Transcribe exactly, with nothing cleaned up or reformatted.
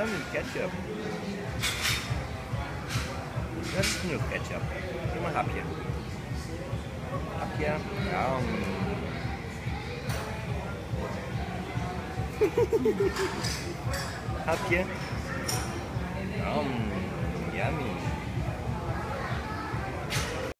yummy ketchup. Dat is genoeg ketchup. Doe maar een hapje. Hapje. Yum. Hapje. Yum. Yummy.